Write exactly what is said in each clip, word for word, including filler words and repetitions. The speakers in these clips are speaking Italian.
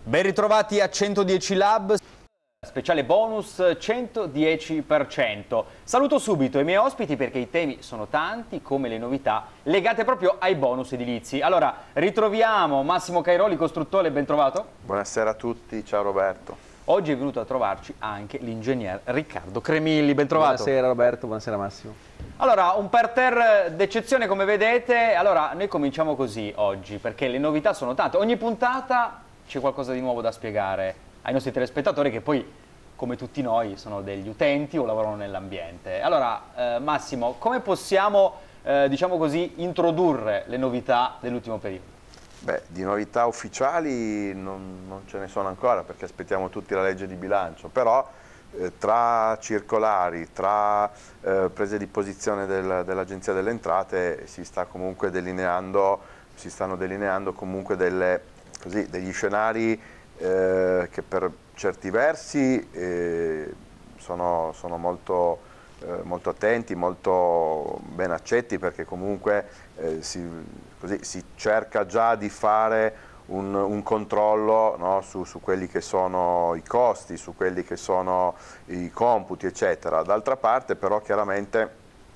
Ben ritrovati a centodieci Lab, speciale bonus centodieci per cento. Saluto subito i miei ospiti perché i temi sono tanti, come le novità legate proprio ai bonus edilizi. Allora, ritroviamo Massimo Cairoli, costruttore, ben trovato. Buonasera a tutti, ciao Roberto. Oggi è venuto a trovarci anche l'ingegner Riccardo Cremilli, ben trovato. Buonasera Roberto, buonasera Massimo. Allora, un parterre d'eccezione come vedete. Allora, noi cominciamo così oggi perché le novità sono tante. Ogni puntata c'è qualcosa di nuovo da spiegare ai nostri telespettatori che poi, come tutti noi, sono degli utenti o lavorano nell'ambiente. Allora, eh, Massimo, come possiamo, eh, diciamo così, introdurre le novità dell'ultimo periodo? Beh, di novità ufficiali non, non ce ne sono ancora perché aspettiamo tutti la legge di bilancio, però eh, tra circolari, tra eh, prese di posizione del, dell'Agenzia delle Entrate si sta comunque delineando, si stanno delineando comunque delle, così, degli scenari eh, che per certi versi eh, sono, sono molto, eh, molto attenti, molto ben accetti, perché comunque eh, si, così, si cerca già di fare un, un controllo, no, su, su quelli che sono i costi, su quelli che sono i computi, eccetera. D'altra parte però chiaramente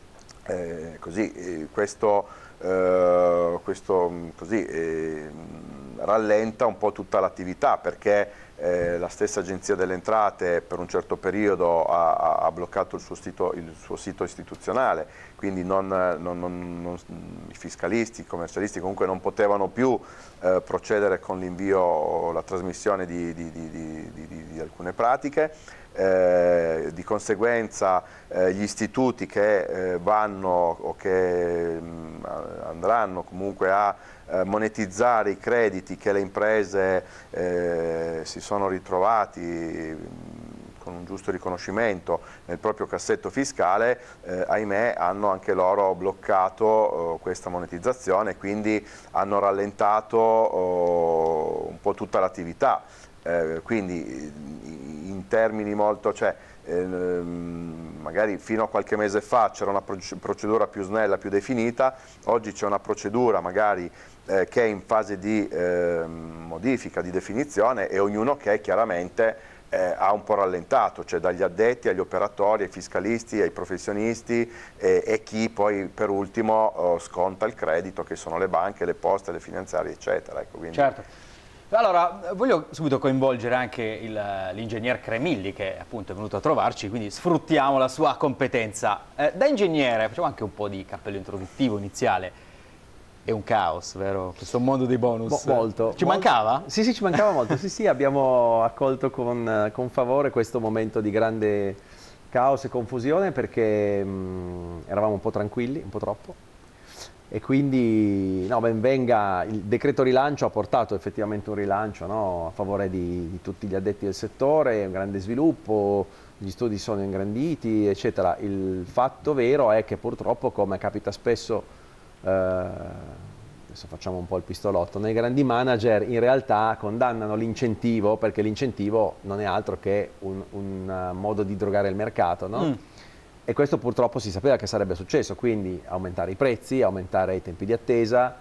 eh, così, eh, questo, eh, questo così, eh, rallenta un po' tutta l'attività, perché eh, la stessa Agenzia delle Entrate per un certo periodo ha, ha bloccato il suo, sito, il suo sito istituzionale, quindi non, non, non, non, i fiscalisti, i commercialisti comunque non potevano più eh, procedere con l'invio o la trasmissione di, di, di, di, di, di alcune pratiche. Eh, di conseguenza eh, gli istituti che eh, vanno o che mh, andranno comunque a eh, monetizzare i crediti che le imprese eh, si sono ritrovati mh, con un giusto riconoscimento nel proprio cassetto fiscale, eh, ahimè hanno anche loro bloccato eh, questa monetizzazione, quindi hanno rallentato oh, un po' tutta l'attività. Eh, quindi in termini molto, cioè, eh, magari fino a qualche mese fa c'era una procedura più snella, più definita, oggi c'è una procedura magari eh, che è in fase di eh, modifica, di definizione, e ognuno che chiaramente eh, ha un po' rallentato, cioè dagli addetti agli operatori, ai fiscalisti, ai professionisti eh, e chi poi per ultimo oh, sconta il credito, che sono le banche, le poste, le finanziarie, eccetera. Ecco, quindi... Certo. Allora, voglio subito coinvolgere anche l'ingegner Cremilli, che appunto è venuto a trovarci, quindi sfruttiamo la sua competenza. Eh, da ingegnere, facciamo anche un po' di cappello introduttivo iniziale. È un caos, vero? Questo mondo dei bonus. Mo molto. Ci molto, mancava? Sì, sì, ci mancava molto. Sì, sì, abbiamo accolto con, con favore questo momento di grande caos e confusione, perché mh, eravamo un po' tranquilli, un po' troppo. E quindi, no, ben venga, il decreto rilancio ha portato effettivamente un rilancio, no, a favore di, di tutti gli addetti del settore, un grande sviluppo, gli studi sono ingranditi, eccetera. Il fatto vero è che purtroppo, come capita spesso, eh, adesso facciamo un po' il pistolotto, nei grandi manager in realtà condannano l'incentivo, perché l'incentivo non è altro che un, un modo di drogare il mercato, no? Mm. E questo purtroppo si sapeva che sarebbe successo, quindi aumentare i prezzi, aumentare i tempi di attesa,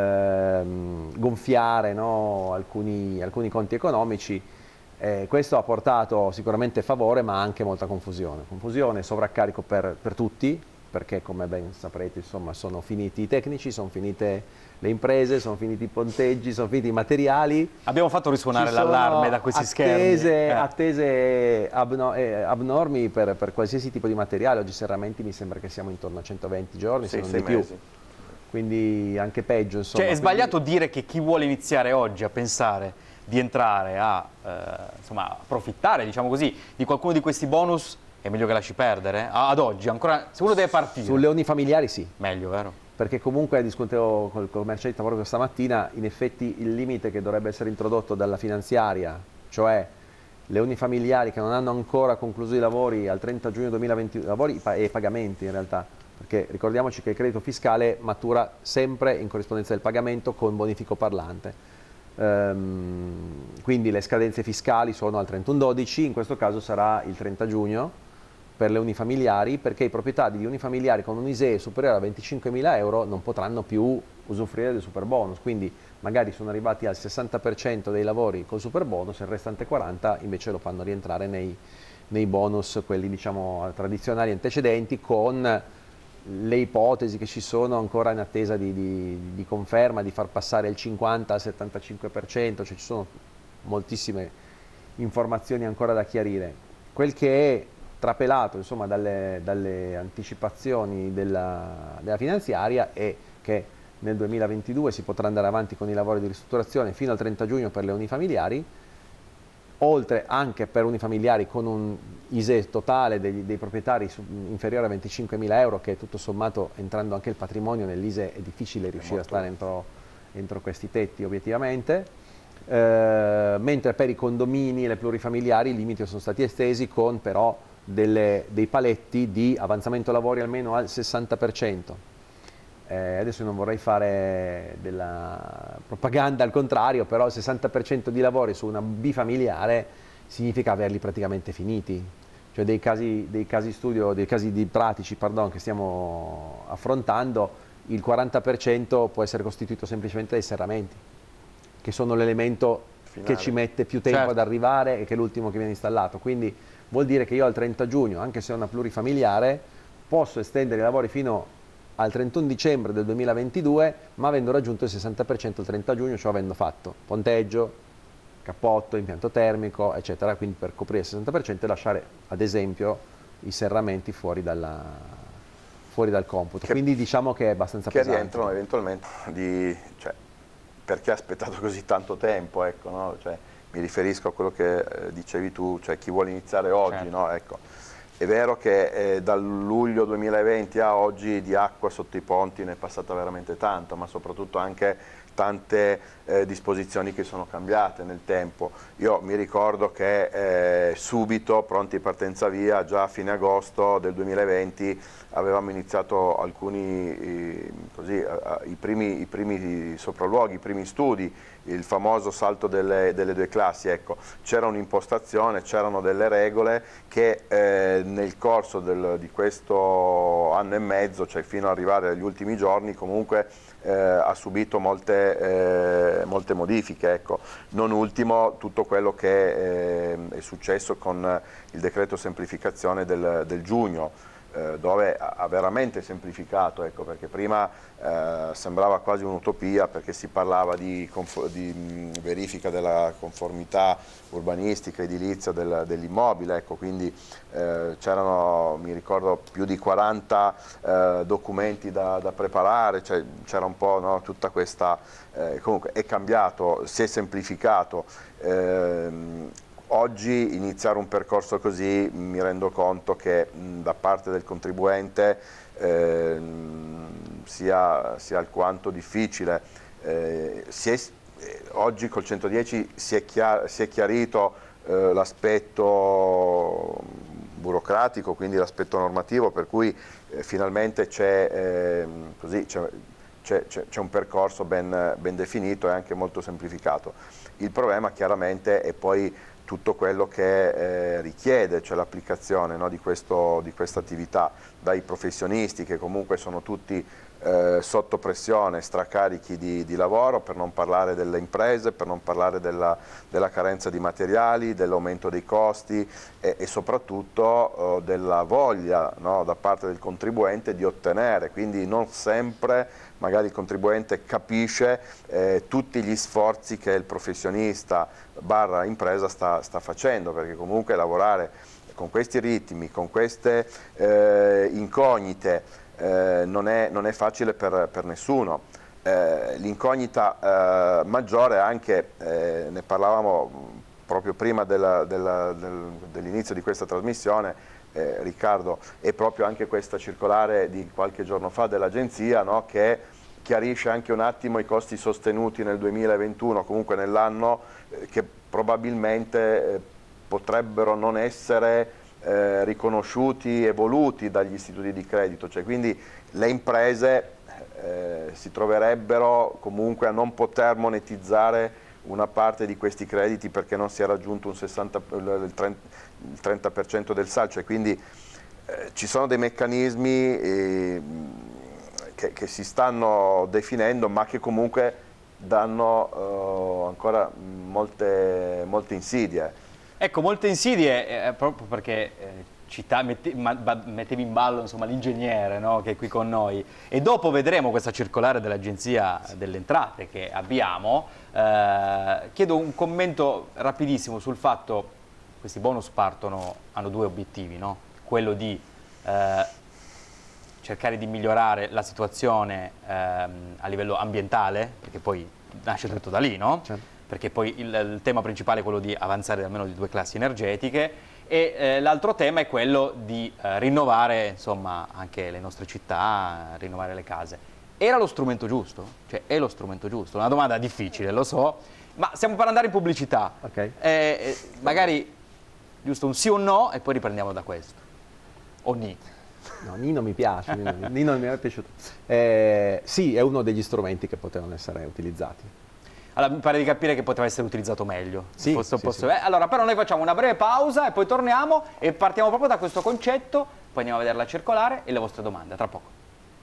ehm, gonfiare, no, alcuni, alcuni conti economici. Eh, questo ha portato sicuramente favore, ma anche molta confusione. Confusione e sovraccarico per, per tutti, perché come ben saprete, insomma, sono finiti i tecnici, sono finite le imprese, sono finiti i ponteggi, sono finiti i materiali. Abbiamo fatto risuonare l'allarme da questi attese, schermi. Eh. Attese abno eh, abnormi per, per qualsiasi tipo di materiale. Oggi serramenti mi sembra che siamo intorno a centoventi giorni, sì, se non di più. Mesi. Quindi anche peggio, insomma. Cioè è sbagliato quindi... dire che chi vuole iniziare oggi a pensare di entrare a eh, insomma, approfittare, diciamo così, di qualcuno di questi bonus, è meglio che lasci perdere? Ad oggi, ancora, se uno deve partire. Sulle unifamiliari sì. Meglio, vero? Perché comunque, discutevo col commercialista proprio stamattina, in effetti il limite che dovrebbe essere introdotto dalla finanziaria, cioè le unifamiliari che non hanno ancora concluso i lavori al trenta giugno duemilaventi, lavori e pagamenti in realtà, perché ricordiamoci che il credito fiscale matura sempre in corrispondenza del pagamento con bonifico parlante. Ehm, quindi le scadenze fiscali sono al trentuno dodici, in questo caso sarà il trenta giugno, per le unifamiliari, perché i proprietari di unifamiliari con un I S E E superiore a venticinquemila euro non potranno più usufruire del super bonus, quindi magari sono arrivati al sessanta per cento dei lavori col super bonus, il restante quaranta per cento invece lo fanno rientrare nei, nei bonus, quelli diciamo tradizionali antecedenti, con le ipotesi che ci sono ancora in attesa di, di, di conferma, di far passare il cinquanta al settantacinque per cento, cioè ci sono moltissime informazioni ancora da chiarire. Quel che è trapelato insomma dalle, dalle anticipazioni della, della finanziaria è che nel duemilaventidue si potrà andare avanti con i lavori di ristrutturazione fino al trenta giugno per le unifamiliari, oltre anche per unifamiliari con un I S E E totale dei, dei proprietari inferiore a venticinquemila euro, che tutto sommato, entrando anche il patrimonio nell'I S E E, è difficile riuscire a stare entro, entro questi tetti obiettivamente, eh, mentre per i condomini e le plurifamiliari i limiti sono stati estesi con però delle, dei paletti di avanzamento lavori almeno al sessanta per cento. Eh, adesso non vorrei fare della propaganda al contrario, però il sessanta per cento di lavori su una bifamiliare significa averli praticamente finiti, cioè dei casi, dei casi studio, dei casi di pratici pardon, che stiamo affrontando, il quaranta per cento può essere costituito semplicemente dai serramenti, che sono l'elemento che ci mette più tempo certo. ad arrivare e che è l'ultimo che viene installato, quindi vuol dire che io al trenta giugno, anche se è una plurifamiliare, posso estendere i lavori fino al trentuno dicembre del duemilaventidue, ma avendo raggiunto il sessanta per cento il trenta giugno, cioè avendo fatto ponteggio, cappotto, impianto termico, eccetera, quindi per coprire il sessanta per cento e lasciare, ad esempio, i serramenti fuori, dalla, fuori dal computo. Che, quindi diciamo che è abbastanza che pesante. Che rientrano eventualmente di... Cioè, perché ha aspettato così tanto tempo, ecco, no? Cioè, mi riferisco a quello che eh, dicevi tu, cioè chi vuole iniziare oggi, certo. no? Ecco. È vero che eh, dal luglio duemilaventi a oggi di acqua sotto i ponti ne è passata veramente tanta, ma soprattutto anche tante eh, disposizioni che sono cambiate nel tempo. Io mi ricordo che eh, subito, pronti partenza via, già a fine agosto del duemilaventi avevamo iniziato alcuni, eh, così, eh, i, primi, i primi sopralluoghi, i primi studi, il famoso salto delle, delle due classi. Ecco, c'era un'impostazione, c'erano delle regole che eh, nel corso del, di questo anno e mezzo, cioè fino ad arrivare agli ultimi giorni, comunque eh, ha subito molte, eh, molte modifiche. Ecco. Non ultimo tutto quello che eh, è successo con il decreto semplificazione del, del giugno, dove ha veramente semplificato, ecco, perché prima eh, sembrava quasi un'utopia, perché si parlava di, di verifica della conformità urbanistica, edilizia del, dell'immobile, ecco, quindi eh, c'erano, mi ricordo, più di quaranta eh, documenti da, da preparare, cioè c'era un po', no, tutta questa, eh, comunque è cambiato, si è semplificato. ehm, Oggi iniziare un percorso così mi rendo conto che mh, da parte del contribuente eh, sia, sia alquanto difficile. Eh, si è, eh, oggi col centodieci si è, chiar, si è chiarito eh, l'aspetto burocratico, quindi l'aspetto normativo, per cui eh, finalmente c'è eh, un percorso ben, ben definito e anche molto semplificato. Il problema chiaramente è poi tutto quello che eh, richiede, cioè l'applicazione, no, di, questo, di questa attività, dai professionisti che comunque sono tutti eh, sotto pressione, stracarichi di, di lavoro, per non parlare delle imprese, per non parlare della, della carenza di materiali, dell'aumento dei costi e, e soprattutto eh, della voglia, no, da parte del contribuente di ottenere, quindi non sempre magari il contribuente capisce eh, tutti gli sforzi che il professionista barra impresa sta, sta facendo, perché comunque lavorare con questi ritmi, con queste eh, incognite eh, non, è, non è facile per, per nessuno. Eh, l'incognita eh, maggiore anche, eh, ne parlavamo proprio prima della, della, del, dell'inizio di questa trasmissione, eh, Riccardo, è proprio anche questa circolare di qualche giorno fa dell'agenzia, no, che chiarisce anche un attimo i costi sostenuti nel duemilaventuno, comunque nell'anno eh, che probabilmente eh, potrebbero non essere eh, riconosciuti e voluti dagli istituti di credito, cioè quindi le imprese eh, si troverebbero comunque a non poter monetizzare una parte di questi crediti perché non si è raggiunto un sessanta, il trenta per cento del saldo, cioè quindi eh, ci sono dei meccanismi eh, Che, che si stanno definendo, ma che comunque danno uh, ancora molte, molte insidie. Ecco, molte insidie, eh, proprio perché eh, cita, mette, ma, mettevi in ballo l'ingegnere, no? Che è qui con noi, e dopo vedremo questa circolare dell'Agenzia delle Entrate che abbiamo. Eh, chiedo un commento rapidissimo sul fatto che questi bonus partono, hanno due obiettivi, no? Quello di eh, cercare di migliorare la situazione ehm, a livello ambientale, perché poi nasce tutto da lì, no? Certo. Perché poi il, il tema principale è quello di avanzare almeno di due classi energetiche, e eh, l'altro tema è quello di eh, rinnovare, insomma, anche le nostre città, rinnovare le case. Era lo strumento giusto? Cioè, è lo strumento giusto? Una domanda difficile, lo so, ma stiamo per andare in pubblicità. Okay. Eh, eh, magari giusto un sì o un no e poi riprendiamo da questo. O ni? No, Ni non mi piace, Ni non mi è piaciuto. Eh, sì, è uno degli strumenti che potevano essere utilizzati. Allora, mi pare di capire che poteva essere utilizzato meglio. Sì, posso, sì, posso... sì. Eh, allora, però noi facciamo una breve pausa e poi torniamo e partiamo proprio da questo concetto, poi andiamo a vedere la circolare e le vostre domande, tra poco.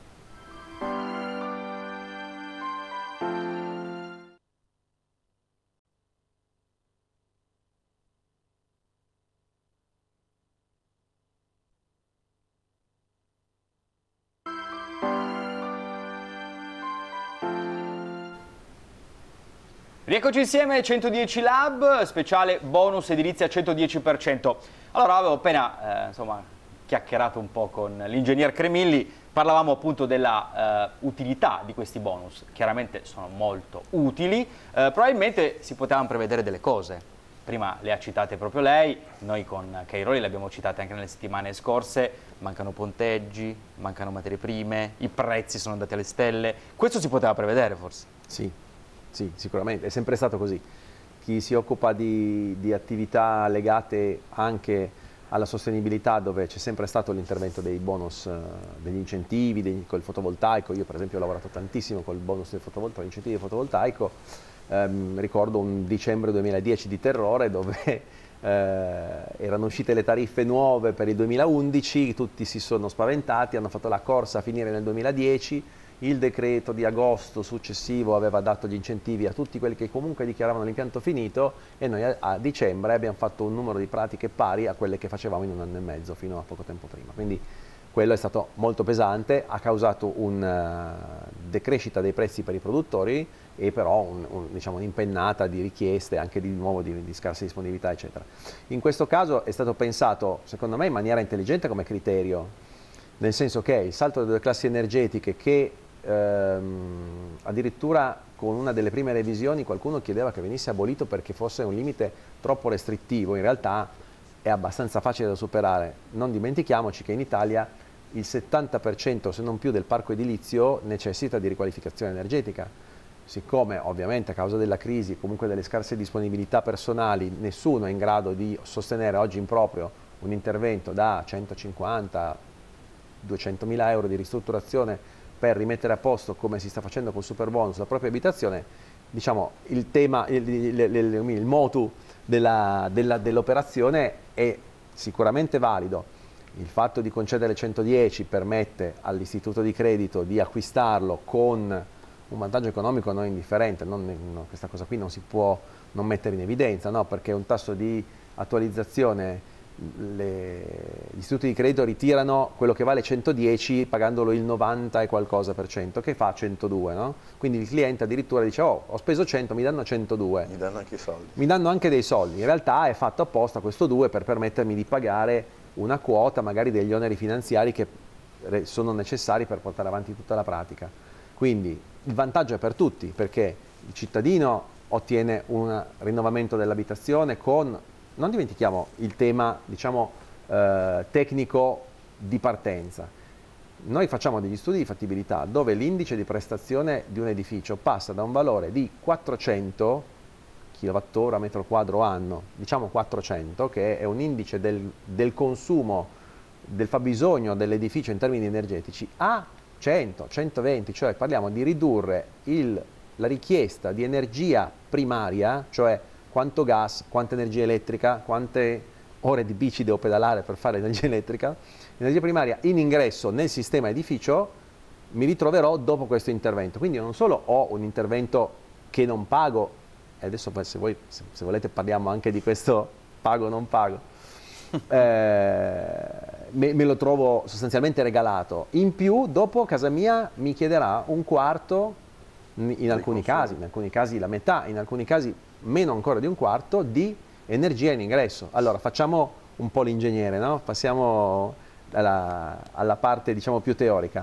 Rieccoci insieme, centodieci Lab, speciale bonus edilizia centodieci per cento. Allora, avevo appena eh, insomma, chiacchierato un po' con l'ingegner Cremilli, parlavamo appunto della eh, utilità di questi bonus. Chiaramente sono molto utili, eh, probabilmente si potevano prevedere delle cose. Prima le ha citate proprio lei, noi con Cairoli le abbiamo citate anche nelle settimane scorse, mancano ponteggi, mancano materie prime, i prezzi sono andati alle stelle. Questo si poteva prevedere forse? Sì. Sì, sicuramente, è sempre stato così. Chi si occupa di, di attività legate anche alla sostenibilità, dove c'è sempre stato l'intervento dei bonus, eh, degli incentivi, dei, col fotovoltaico, io per esempio ho lavorato tantissimo col bonus del fotovoltaico, incentivi del fotovoltaico, ehm, ricordo un dicembre duemiladieci di terrore dove eh, erano uscite le tariffe nuove per il duemilaundici, tutti si sono spaventati, hanno fatto la corsa a finire nel duemiladieci. Il decreto di agosto successivo aveva dato gli incentivi a tutti quelli che comunque dichiaravano l'impianto finito e noi a, a dicembre abbiamo fatto un numero di pratiche pari a quelle che facevamo in un anno e mezzo fino a poco tempo prima. Quindi quello è stato molto pesante, ha causato una decrescita dei prezzi per i produttori e però un, un, diciamo, un'impennata di richieste anche di nuovo di, di scarsa disponibilità eccetera. In questo caso è stato pensato secondo me in maniera intelligente come criterio, nel senso che il salto delle due classi energetiche che Ehm, addirittura con una delle prime revisioni qualcuno chiedeva che venisse abolito perché fosse un limite troppo restrittivo, in realtà è abbastanza facile da superare. Non dimentichiamoci che in Italia il settanta per cento se non più del parco edilizio necessita di riqualificazione energetica. Siccome ovviamente a causa della crisi e comunque delle scarse disponibilità personali nessuno è in grado di sostenere oggi in proprio un intervento da centocinquanta duecentomila euro di ristrutturazione per rimettere a posto, come si sta facendo col super bonus, la propria abitazione, diciamo, il tema, il, il, il, il, il motu della, della, dell'operazione è sicuramente valido. Il fatto di concedere centodieci permette all'istituto di credito di acquistarlo con un vantaggio economico non indifferente, non, no, questa cosa qui non si può non mettere in evidenza, no? Perché un tasso di attualizzazione, Le, gli istituti di credito ritirano quello che vale centodieci pagandolo il novanta e qualcosa per cento, che fa centodue, no? Quindi il cliente addirittura dice oh, ho speso cento, mi danno centodue. Mi danno anche i soldi. Mi danno anche dei soldi. In realtà è fatto apposta questo due per permettermi di pagare una quota magari degli oneri finanziari che sono necessari per portare avanti tutta la pratica. Quindi il vantaggio è per tutti, perché il cittadino ottiene un rinnovamento dell'abitazione con... Non dimentichiamo il tema, diciamo, eh, tecnico di partenza. Noi facciamo degli studi di fattibilità dove l'indice di prestazione di un edificio passa da un valore di quattrocento kilowattora metro quadro anno, diciamo quattrocento, che è un indice del, del consumo, del fabbisogno dell'edificio in termini energetici, a cento, centoventi, cioè parliamo di ridurre il, la richiesta di energia primaria, cioè quanto gas, quanta energia elettrica, quante ore di bici devo pedalare per fare energia elettrica, energia primaria in ingresso nel sistema edificio, mi ritroverò dopo questo intervento. Quindi io non solo ho un intervento che non pago, e adesso se, voi, se, se volete parliamo anche di questo pago o non pago, eh, me, me lo trovo sostanzialmente regalato. In più, dopo casa mia mi chiederà un quarto, in, in alcuni casi, in alcuni casi la metà, in alcuni casi meno ancora di un quarto, di energia in ingresso. Allora facciamo un po' l'ingegnere, no? Passiamo alla, alla parte diciamo più teorica.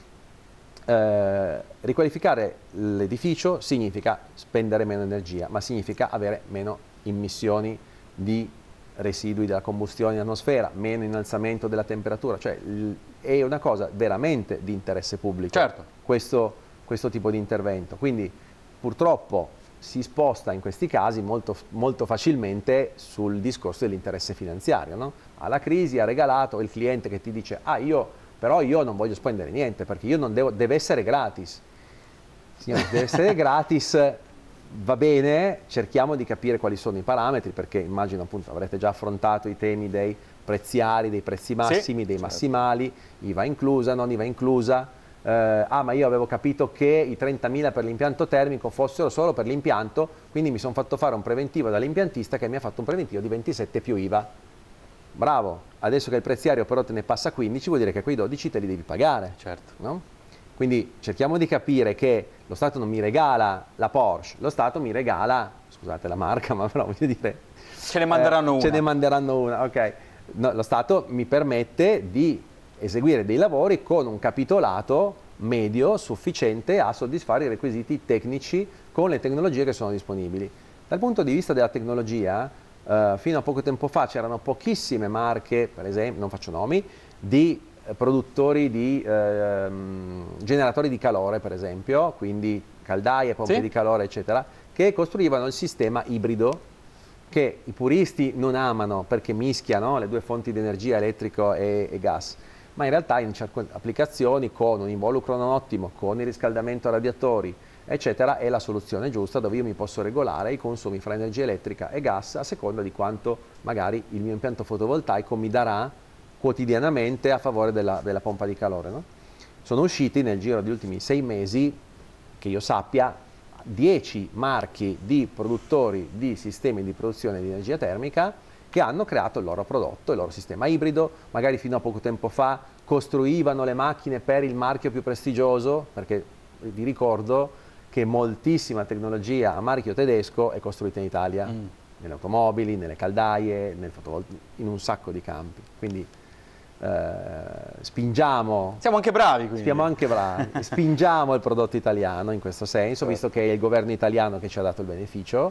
Eh, riqualificare l'edificio significa spendere meno energia, ma significa avere meno emissioni di residui della combustione in atmosfera, meno innalzamento della temperatura, cioè è una cosa veramente di interesse pubblico, certo. questo, questo tipo di intervento. Quindi purtroppo si sposta in questi casi molto, molto facilmente sul discorso dell'interesse finanziario, no? Alla crisi ha regalato il cliente che ti dice ah io però io non voglio spendere niente perché io non devo, deve essere gratis. Signore, deve essere gratis, va bene, cerchiamo di capire quali sono i parametri, perché immagino appunto avrete già affrontato i temi dei preziari, dei prezzi massimi, sì, dei certo. massimali, I V A inclusa, non I V A inclusa. Eh, ah, ma io avevo capito che i trentamila per l'impianto termico fossero solo per l'impianto, quindi mi sono fatto fare un preventivo dall'impiantista che mi ha fatto un preventivo di ventisette più I V A. Bravo, adesso che il preziario però te ne passa quindici, vuol dire che quei dodici te li devi pagare. Certo. No? Quindi cerchiamo di capire che lo Stato non mi regala la Porsche, lo Stato mi regala, scusate la marca, ma però voglio dire... Ce ne manderanno eh, una. Ce ne manderanno una, ok. No, lo Stato mi permette di eseguire dei lavori con un capitolato medio sufficiente a soddisfare i requisiti tecnici con le tecnologie che sono disponibili. Dal punto di vista della tecnologia, Uh, fino a poco tempo fa c'erano pochissime marche, per esempio, non faccio nomi, di eh, produttori di eh, generatori di calore, per esempio, quindi caldaie, pompe sì? di calore, eccetera, che costruivano il sistema ibrido che i puristi non amano perché mischiano le due fonti di energia, elettrico e, e gas, ma in realtà in certe applicazioni con un involucro non ottimo, con il riscaldamento a radiatori, eccetera, è la soluzione giusta dove io mi posso regolare i consumi fra energia elettrica e gas a seconda di quanto magari il mio impianto fotovoltaico mi darà quotidianamente a favore della, della pompa di calore. No? Sono usciti nel giro degli ultimi sei mesi, che io sappia, dieci marchi di produttori di sistemi di produzione di energia termica che hanno creato il loro prodotto, il loro sistema ibrido, magari fino a poco tempo fa costruivano le macchine per il marchio più prestigioso, perché vi ricordo che moltissima tecnologia a marchio tedesco è costruita in Italia, mm. nelle automobili, nelle caldaie, nel in un sacco di campi. Quindi eh, spingiamo... Siamo anche bravi quindi. Siamo anche bravi, spingiamo il prodotto italiano in questo senso, visto che è il governo italiano che ci ha dato il beneficio,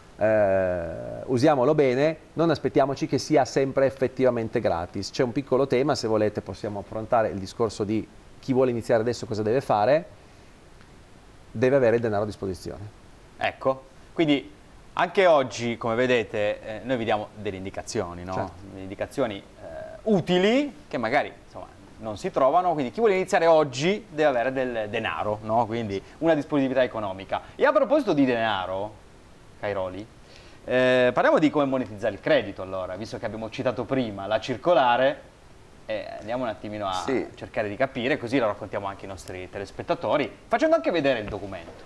eh, usiamolo bene, non aspettiamoci che sia sempre effettivamente gratis. C'è un piccolo tema, se volete possiamo affrontare il discorso di chi vuole iniziare adesso cosa deve fare. Deve avere il denaro a disposizione. Ecco, quindi anche oggi, come vedete, eh, noi vi diamo delle indicazioni, no? Certo. Delle indicazioni eh, utili che magari insomma, non si trovano, quindi chi vuole iniziare oggi deve avere del denaro, no? Quindi una disponibilità economica. E a proposito di denaro, Cairoli, eh, parliamo di come monetizzare il credito allora, visto che abbiamo citato prima la circolare. Eh, andiamo un attimino a sì. cercare di capire, così lo raccontiamo anche ai nostri telespettatori, facendo anche vedere il documento.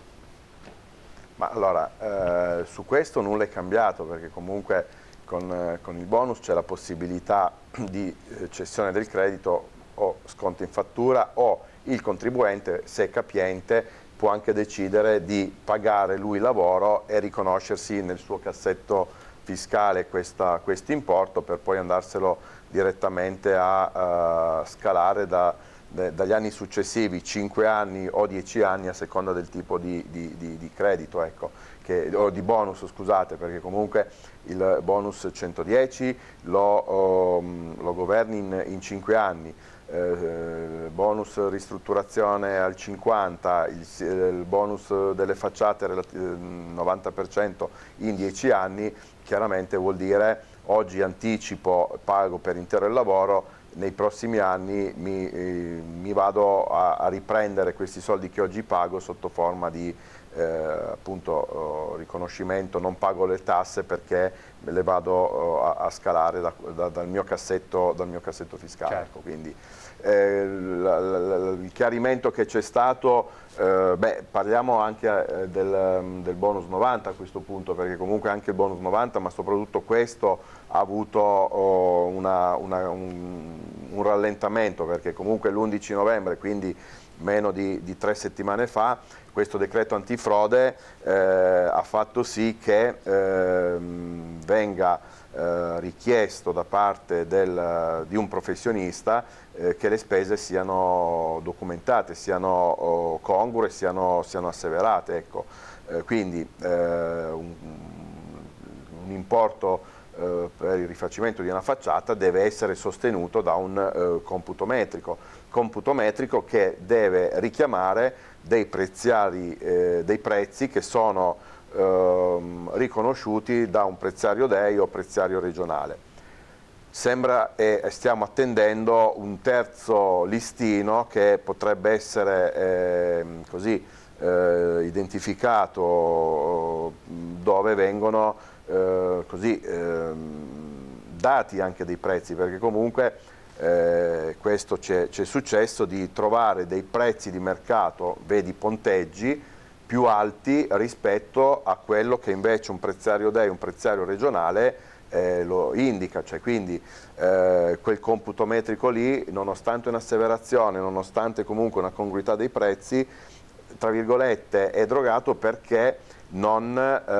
Ma allora, eh, su questo nulla è cambiato, perché comunque con, eh, con il bonus c'è la possibilità di eh, cessione del credito o sconto in fattura, o il contribuente, se è capiente, può anche decidere di pagare lui il lavoro e riconoscersi nel suo cassetto fiscale questo importo per poi andarselo direttamente a uh, scalare da, de, dagli anni successivi, cinque anni o dieci anni a seconda del tipo di, di, di, di credito, ecco, che, o di bonus, scusate, perché comunque il bonus centodieci lo, um, lo governi in, in cinque anni, eh, bonus ristrutturazione al cinquanta, il, il bonus delle facciate novanta per cento in dieci anni, chiaramente vuol dire oggi anticipo, pago per intero il lavoro, nei prossimi anni mi, eh, mi vado a, a riprendere questi soldi che oggi pago sotto forma di, eh, appunto oh, riconoscimento, non pago le tasse perché me le vado oh, a, a scalare da, da, dal, mio cassetto, dal mio cassetto fiscale. Certo. Ecco, quindi eh, la, la, la, il chiarimento che c'è stato, eh, beh, parliamo anche eh, del, del bonus novanta a questo punto, perché comunque anche il bonus novanta, ma soprattutto questo ha avuto oh, una, una, un, un rallentamento, perché comunque l'undici novembre, quindi meno di, di tre settimane fa, questo decreto antifrode eh, ha fatto sì che eh, venga eh, richiesto da parte del, di un professionista eh, che le spese siano documentate, siano oh, congrue, siano, siano asseverate. Ecco. Eh, quindi eh, un, un importo eh, per il rifacimento di una facciata deve essere sostenuto da un eh, computo metrico, computo metrico che deve richiamare dei, preziari, eh, dei prezzi che sono eh, riconosciuti da un preziario D E I o preziario regionale. Sembra e stiamo attendendo un terzo listino che potrebbe essere eh, così eh, identificato, dove vengono eh, così eh, dati anche dei prezzi, perché comunque eh, questo c'è successo di trovare dei prezzi di mercato, vedi ponteggi, più alti rispetto a quello che invece un preziario D E I, un preziario regionale eh, lo indica, cioè quindi eh, quel computo metrico lì, nonostante un'asseverazione, nonostante comunque una congruità dei prezzi, tra virgolette è drogato perché non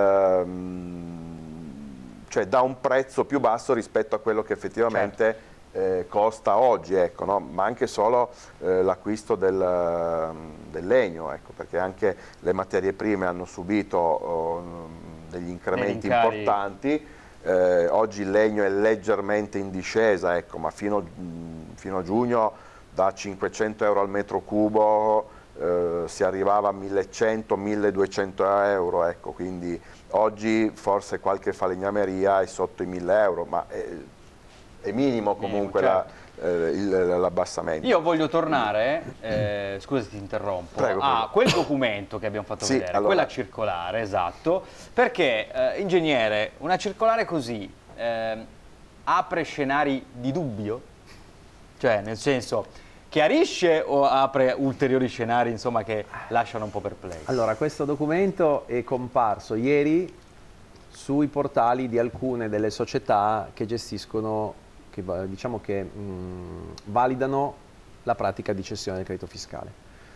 ehm, cioè dà un prezzo più basso rispetto a quello che effettivamente certo. Eh, costa oggi, ecco, no? Ma anche solo eh, l'acquisto del, del legno, ecco, perché anche le materie prime hanno subito oh, degli incrementi importanti. Eh, oggi il legno è leggermente in discesa, ecco, ma fino, fino a giugno da cinquecento euro al metro cubo eh, si arrivava a millecento milleduecento euro, ecco, quindi oggi forse qualche falegnameria è sotto i mille euro, ma è, è minimo comunque minimo, certo. eh, l'abbassamento. Io voglio tornare, eh, scusa se ti interrompo, prego, a prego. quel documento che abbiamo fatto sì, vedere, allora. quella circolare, esatto, perché eh, ingegnere, una circolare così eh, apre scenari di dubbio? Cioè, nel senso, chiarisce o apre ulteriori scenari, insomma, che lasciano un po' perplessi? Allora, questo documento è comparso ieri sui portali di alcune delle società che gestiscono, che, diciamo che mh, validano la pratica di cessione del credito fiscale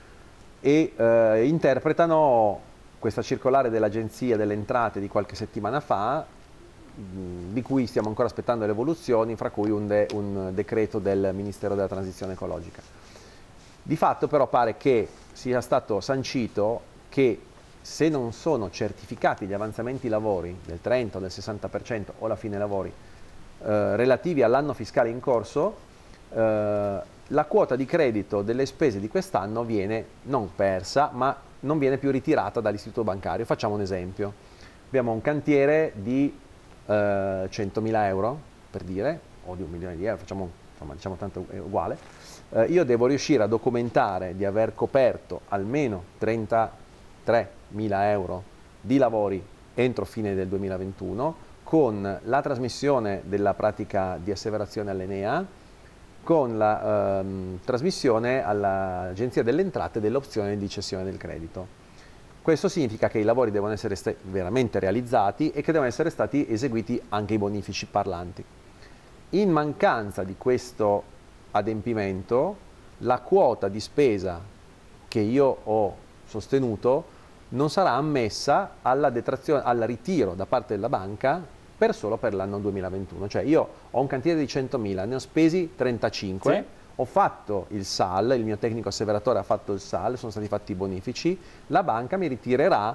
e eh, interpretano questa circolare dell'Agenzia delle Entrate di qualche settimana fa, mh, di cui stiamo ancora aspettando le evoluzioni, fra cui un, de un decreto del Ministero della Transizione Ecologica. Di fatto però pare che sia stato sancito che se non sono certificati gli avanzamenti lavori del trenta o del sessanta per cento o la fine lavori eh, relativi all'anno fiscale in corso, eh, la quota di credito delle spese di quest'anno viene non persa, ma non viene più ritirata dall'istituto bancario. Facciamo un esempio. Abbiamo un cantiere di eh, centomila euro, per dire, o di un milione di euro, facciamo, insomma, diciamo tanto è uguale. Eh, io devo riuscire a documentare di aver coperto almeno trentatremila euro di lavori entro fine del duemilaventuno, con la trasmissione della pratica di asseverazione all'Enea, con la ehm, trasmissione all'Agenzia delle Entrate dell'opzione di cessione del credito. Questo significa che i lavori devono essere veramente realizzati e che devono essere stati eseguiti anche i bonifici parlanti. In mancanza di questo adempimento, la quota di spesa che io ho sostenuto non sarà ammessa alla detrazione, al ritiro da parte della banca per solo per l'anno duemilaventuno. Cioè io ho un cantiere di centomila, ne ho spesi trentacinque, sì. Ho fatto il S A L, il mio tecnico asseveratore ha fatto il S A L, sono stati fatti i bonifici, la banca mi ritirerà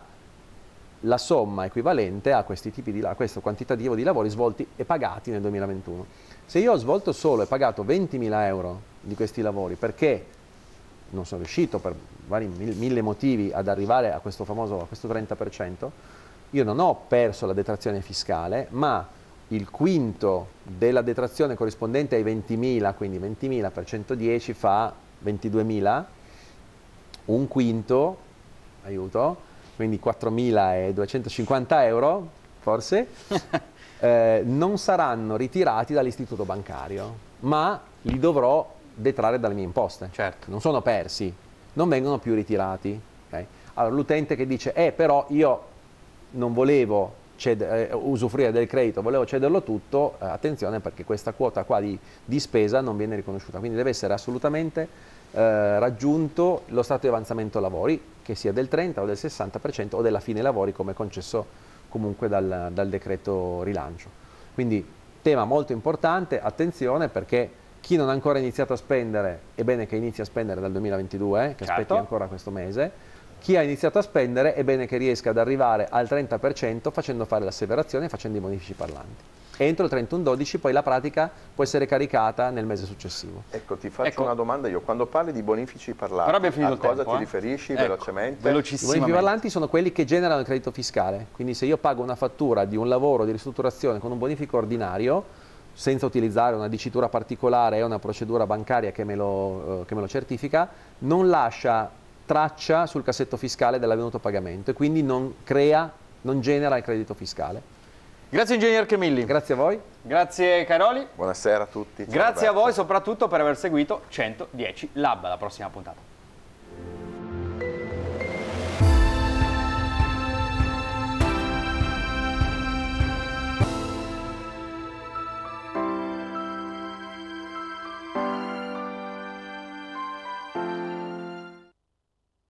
la somma equivalente a questi tipi di, a questo quantitativo di lavori svolti e pagati nel duemilaventuno. Se io ho svolto solo e pagato ventimila euro di questi lavori perché non sono riuscito per vari mille motivi ad arrivare a questo famoso, a questo trenta per cento, io non ho perso la detrazione fiscale, ma il quinto della detrazione corrispondente ai ventimila, quindi ventimila per centodieci fa ventiduemila, un quinto, aiuto, quindi quattromiladuecentocinquanta euro, forse, eh, non saranno ritirati dall'istituto bancario, ma li dovrò detrarre dalle mie imposte. Certo. Non sono persi, non vengono più ritirati. Okay? Allora l'utente che dice, eh però io non volevo cedere, eh, usufruire del credito, volevo cederlo tutto, eh, attenzione perché questa quota qua di, di spesa non viene riconosciuta, quindi deve essere assolutamente eh, raggiunto lo stato di avanzamento lavori, che sia del trenta o del sessanta per cento o della fine lavori come concesso comunque dal, dal decreto rilancio. Quindi tema molto importante, attenzione perché chi non ha ancora iniziato a spendere è bene che inizi a spendere dal duemilaventidue, eh, che Certo. aspetti ancora questo mese. Chi ha iniziato a spendere è bene che riesca ad arrivare al trenta per cento facendo fare l'asseverazione e facendo i bonifici parlanti. Entro il trentuno dodici poi la pratica può essere caricata nel mese successivo. Ecco, ti faccio Ecco. una domanda io. Quando parli di bonifici parlanti, Però abbiamo finito a il cosa tempo, ti eh? riferisci Ecco, velocemente? I bonifici velocissimamente. parlanti sono quelli che generano il credito fiscale, quindi se io pago una fattura di un lavoro di ristrutturazione con un bonifico ordinario, senza utilizzare una dicitura particolare e una procedura bancaria che me lo, eh, che me lo certifica, non lascia traccia sul cassetto fiscale dell'avvenuto pagamento e quindi non crea, non genera il credito fiscale. Grazie ingegner Chemilli. Grazie a voi. Grazie Cairoli. Buonasera a tutti. Ciao, Grazie a Roberto. voi soprattutto per aver seguito centodieci Lab, alla prossima puntata.